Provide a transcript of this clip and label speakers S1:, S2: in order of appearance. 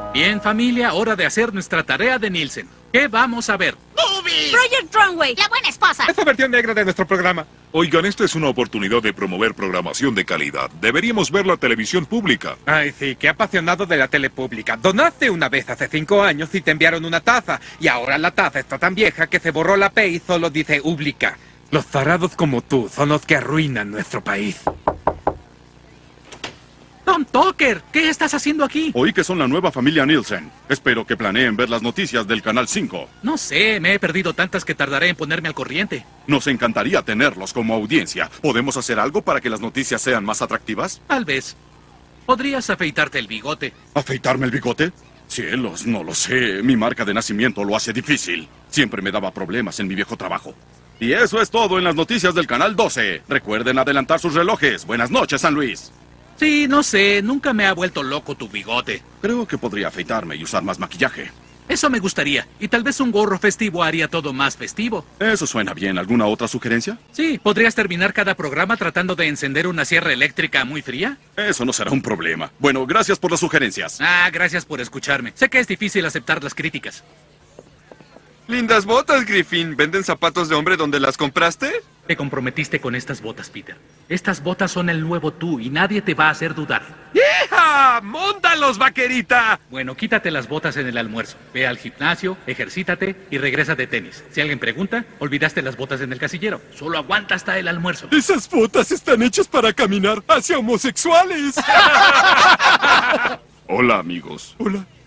S1: Bien, familia, hora de hacer nuestra tarea de Nielsen. ¿Qué vamos a ver?
S2: ¡Movies!
S3: Project Runway.
S4: La buena esposa.
S5: Esta versión negra de nuestro programa.
S6: Oigan, esta es una oportunidad de promover programación de calidad. Deberíamos ver la televisión pública.
S5: Ay, sí, qué apasionado de la tele pública. Donaste una vez hace 5 años y te enviaron una taza. Y ahora la taza está tan vieja que se borró la P y solo dice pública. Los zarados como tú son los que arruinan nuestro país.
S1: Tom Tucker, ¿qué estás haciendo aquí?
S7: Oí que son la nueva familia Nielsen. Espero que planeen ver las noticias del Canal 5.
S1: No sé, me he perdido tantas que tardaré en ponerme al corriente.
S7: Nos encantaría tenerlos como audiencia. ¿Podemos hacer algo para que las noticias sean más atractivas?
S1: Tal vez. Podrías afeitarte el bigote.
S7: ¿Afeitarme el bigote? Cielos, no lo sé. Mi marca de nacimiento lo hace difícil. Siempre me daba problemas en mi viejo trabajo. Y eso es todo en las noticias del Canal 12. Recuerden adelantar sus relojes. Buenas noches, San Luis.
S1: Sí, no sé, nunca me ha vuelto loco tu bigote.
S7: Creo que podría afeitarme y usar más maquillaje.
S1: Eso me gustaría. Y tal vez un gorro festivo haría todo más festivo.
S7: Eso suena bien. ¿Alguna otra sugerencia?
S1: Sí, ¿podrías terminar cada programa tratando de encender una sierra eléctrica muy fría?
S7: Eso no será un problema. Bueno, gracias por las sugerencias.
S1: Gracias por escucharme. Sé que es difícil aceptar las críticas.
S2: Lindas botas, Griffin. ¿Venden zapatos de hombre donde las compraste?
S1: Te comprometiste con estas botas, Peter. Estas botas son el nuevo tú y nadie te va a hacer dudar.
S5: ¡Hija! ¡Móntalos, vaquerita!
S1: Bueno, quítate las botas en el almuerzo. Ve al gimnasio, ejercítate y regresa de tenis. Si alguien pregunta, olvidaste las botas en el casillero. Solo aguanta hasta el almuerzo.
S5: Esas botas están hechas para caminar hacia homosexuales.
S7: Hola, amigos.
S5: Hola.